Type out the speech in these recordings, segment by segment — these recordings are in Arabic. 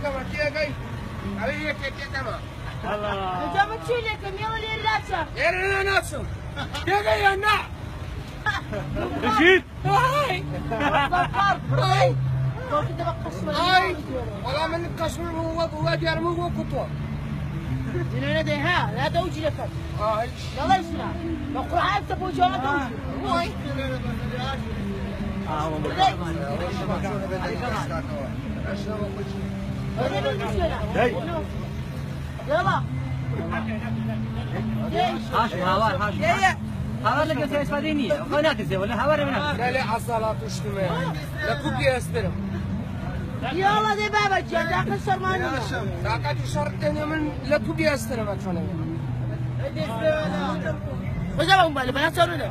كما تيجي عليه كما الله جابت شيء لكم يلا لي اللاسة يلا ناسو تيجي يا نا رشيد هاي هاي هاي والله من القشر هو ديال مو هو كتوه هنا ده ها لا دوجي لك هاي يلا يسمع بقول عايز تبوي جوا دوجي هاي يلا هاشم هاوار هاشم هاوار لك استفاديني قناتي زي ولا هاوار من لا لا عصالات وشتمه لكوكي استلم يلا دي بابا جا داخل سرمانية ساقط شرطني من لكوكي استلم اكفنا وزا بالي بنا سرنا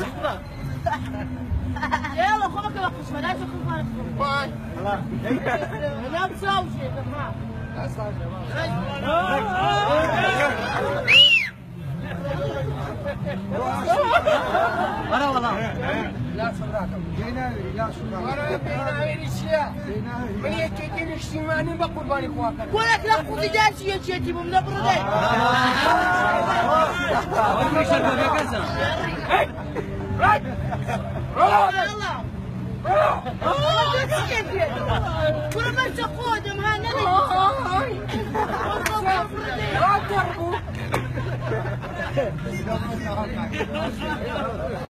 يلا خمك وقف ما لا تخف باي لا تساوي شيء ما ورا والله لا صداقة لا صداقة ورا بيناوي الاشياء من يكيكين اجتماعي بقرباني خواكر ولك لا قوت جالس يجيتي من نبردي وين يشربوا يا كسر يلا كل ما تقودم ها نبي